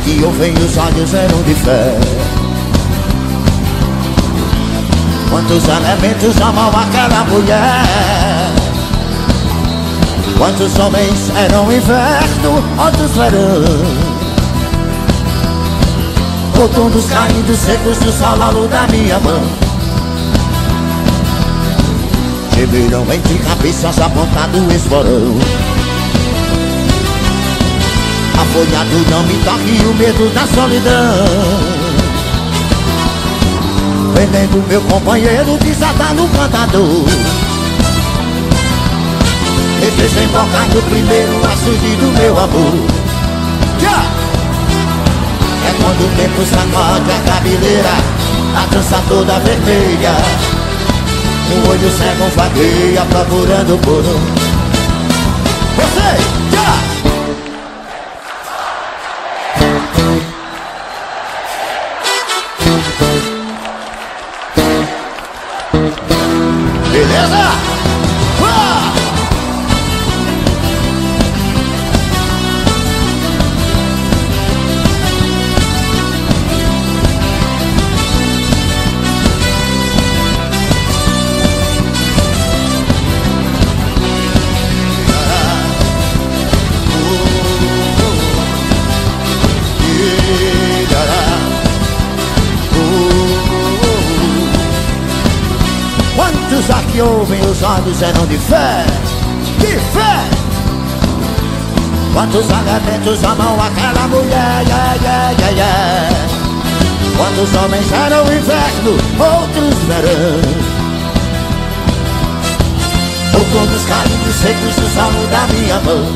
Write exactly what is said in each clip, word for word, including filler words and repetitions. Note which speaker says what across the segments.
Speaker 1: que ouvem os olhos eram de fé. Quantos elementos amam aquela mulher. Quantos homens eram inverno, outros verão. Outonos caindo secos do sol ao luz da minha mão. Gemeram entre cabeças apontado o esporão. Afoiado não me toque o medo da solidão. Vendendo meu companheiro desatar no cantador. E desembocar no primeiro açude do meu amor. Yeah! É quando o tempo sacode a cabeleira, a dança toda vermelha. O olho cego vagueia procurando por um. Você, já! Beleza? Uau! Quantos aqui ouvem os olhos eram de fé, de fé. Quantos elementos amam aquela mulher, yeah, yeah, yeah, yeah. Quantos homens eram inverno, outros verão. Outonos caindo secos do sol da minha mão.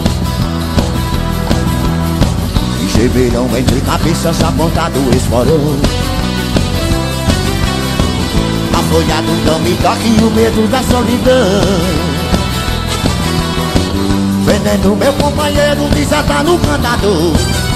Speaker 1: E gemeram entre cabeças apontado o esporão. Afoiado não me toque o medo da solidão. Vendendo meu companheiro desatar no cantador.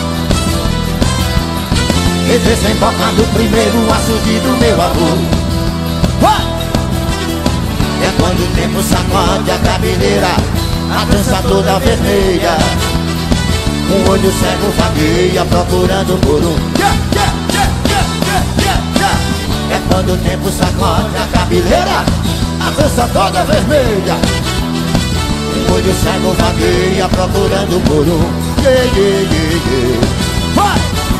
Speaker 1: E desembocando primeiro o açude do meu amor. Vai! É quando o tempo sacode a cabeleira, a dança toda vermelha. Um olho cego vagueia procurando por um. Yeah, yeah, yeah, yeah, yeah, yeah, yeah. É quando o tempo sacode a cabeleira, a dança toda vermelha. Um olho cego vagueia procurando por um. Yeah, yeah, yeah, yeah. Vai!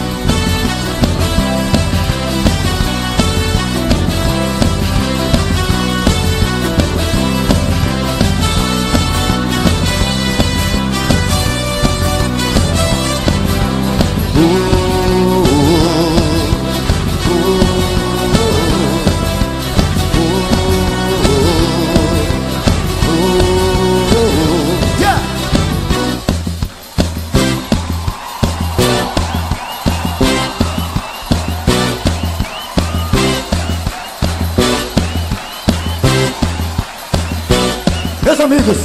Speaker 1: Meus amigos,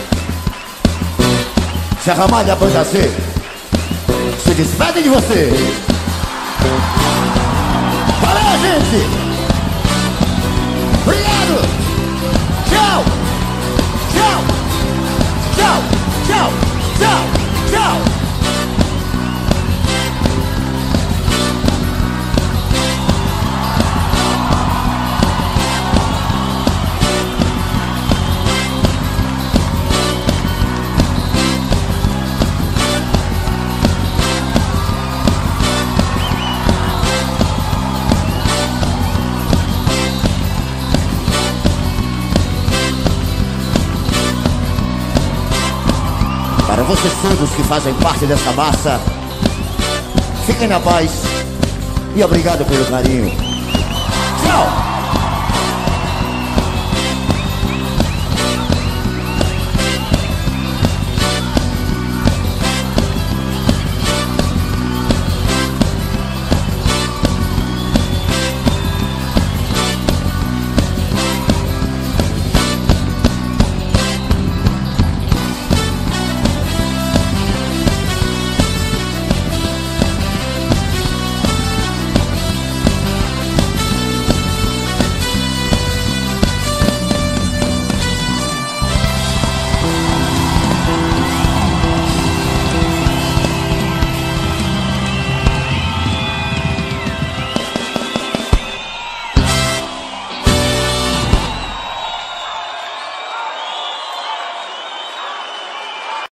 Speaker 1: Serra Ramalho, Banda C se despedem de você. Valeu, gente! Obrigado! Tchau! Tchau! Tchau! Tchau! Tchau! Tchau! Para vocês todos que fazem parte dessa massa, fiquem na paz e obrigado pelo carinho. Tchau!